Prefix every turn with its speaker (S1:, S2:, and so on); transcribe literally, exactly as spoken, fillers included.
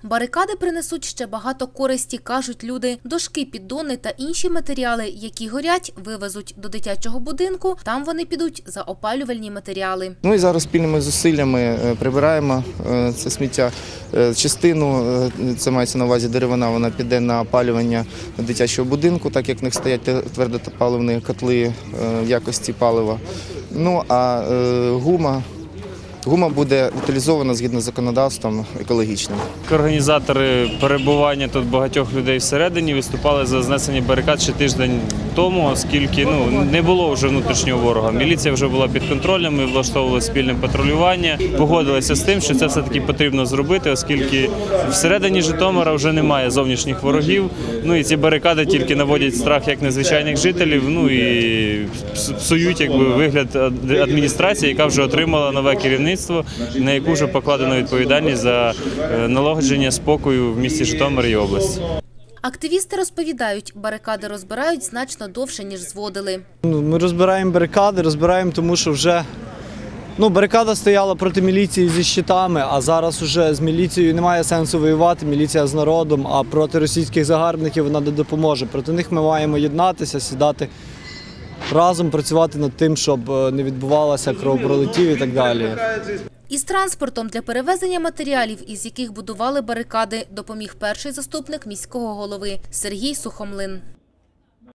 S1: Барикади принесуть ще багато користі, кажуть люди. Дошки, піддони та інші матеріали, які горять, вивезуть до дитячого будинку. Там вони підуть за опалювальні матеріали.
S2: Ну і зараз спільними зусиллями прибираємо це сміття. Частину, це мається на увазі деревина, вона піде на опалювання дитячого будинку, так як в них стоять твердопаливні котли якості палива. Ну а гума Гума буде утилізована згідно з законодавством екологічним.
S3: Організатори перебування тут багатьох людей всередині виступали за знесення барикад ще тиждень тому, оскільки ну, не було вже внутрішнього ворога. Міліція вже була під контролем, ми влаштовували спільне патрулювання, погодилися з тим, що це все-таки потрібно зробити, оскільки всередині Житомира вже немає зовнішніх ворогів. Ну і ці барикади тільки наводять страх як незвичайних жителів, ну і псують якби вигляд адміністрації, яка вже отримала нове керівництво, на яку вже покладено відповідальність за налагодження спокою в місті Житомир і області.
S1: Активісти розповідають, барикади розбирають значно довше, ніж зводили.
S4: Ми розбираємо барикади, розбираємо, тому що вже ну, барикада стояла проти міліції зі щитами, а зараз вже з міліцією немає сенсу воювати, міліція з народом, а проти російських загарбників вона не допоможе. Проти них ми маємо єднатися, сідати разом, працювати над тим, щоб не відбувалося кровопролиттів і так далі.
S1: Із транспортом для перевезення матеріалів, із яких будували барикади, допоміг перший заступник міського голови Сергій Сухомлин.